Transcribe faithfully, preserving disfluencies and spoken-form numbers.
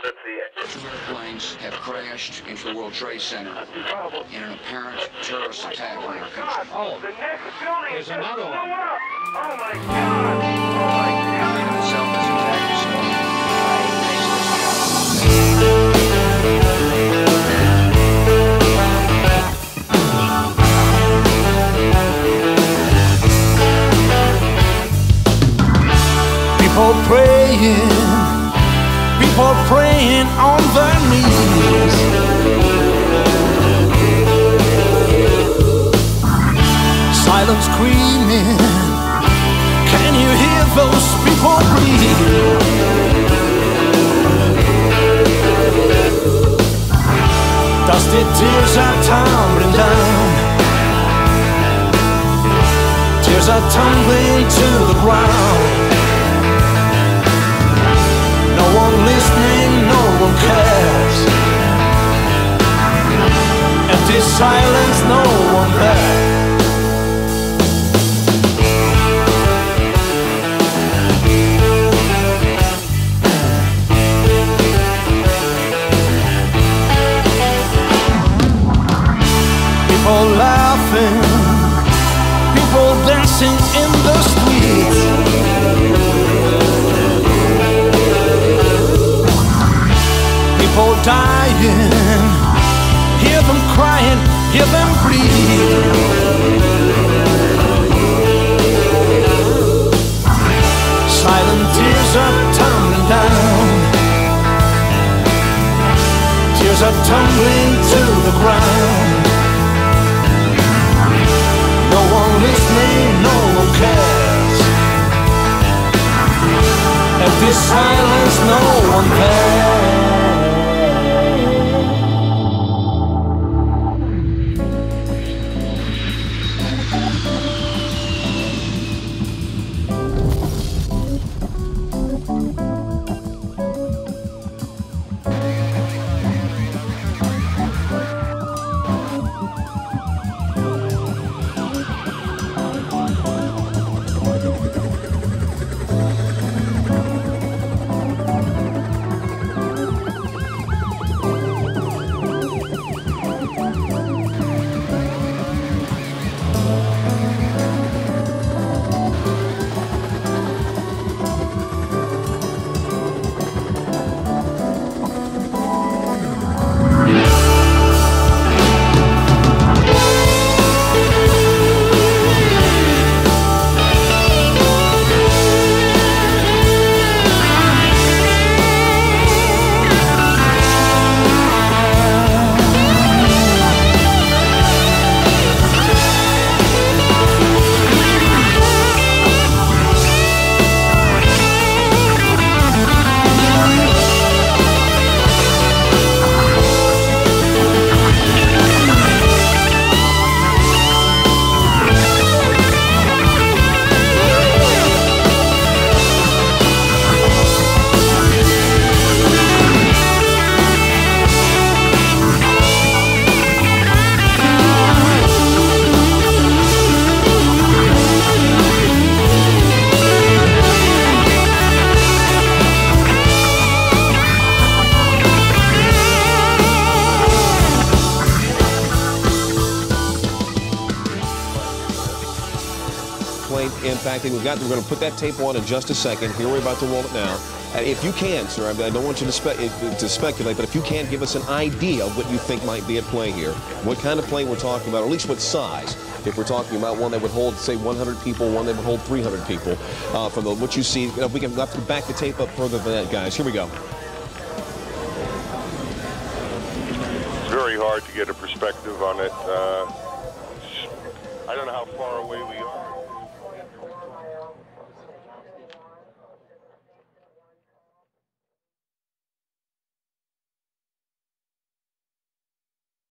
Let's see it. Two airplanes have crashed into the World Trade Center in an apparent terrorist attack on our country. Oh, the next building is another one. Oh my God! Oh my God! In itself is attack, so People praying, people praying on their knees. Silent screaming, can you hear those people breathe? Dusty tears are tumbling down, tears are tumbling to the ground. No one listening, no one cares. Empty silence, no one there. People laughing, people dancing in the streets. People dying, hear them crying, hear them bleed. Silent tears are tumbling down, tears are tumbling to the ground. No one listening, no one cares. Empty silence, no one there. Impacting. We've got. We're going to put that tape on in just a second. Here, we're about to roll it now. And if you can, sir, I don't want you to, spe to speculate, but if you can, give us an idea of what you think might be at play here. What kind of plane we're talking about, or at least what size. If we're talking about one that would hold, say, one hundred people, one that would hold three hundred people, uh, from the, what you see. You know, we can we'll have to back the tape up further than that, guys. Here we go. It's very hard to get a perspective on it. Uh, I don't know how far away we are.